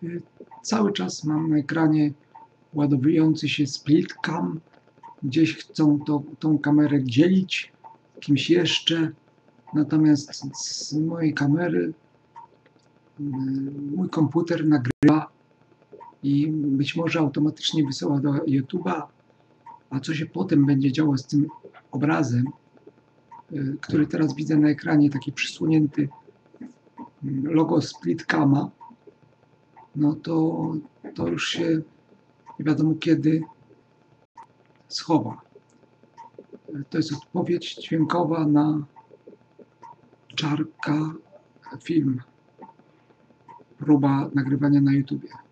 Cały czas mam na ekranie ładowujący się split cam. Gdzieś chcą tą kamerę dzielić kimś jeszcze. Natomiast z mojej kamery mój komputer nagrywa i być może automatycznie wysyła do YouTube'a. A co się potem będzie działo z tym obrazem, który teraz widzę na ekranie, taki przysunięty logo Splitcama, no to już się nie wiadomo kiedy schowa. To jest odpowiedź dźwiękowa na Czarka film. Próba nagrywania na YouTubie.